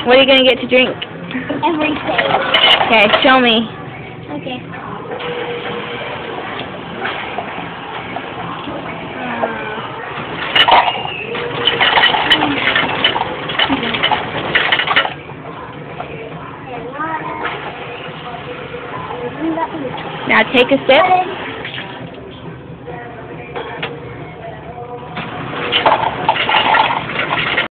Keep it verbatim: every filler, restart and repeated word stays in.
What are you gonna get to drink? Everything. Okay, show me. Okay. Now take a sip.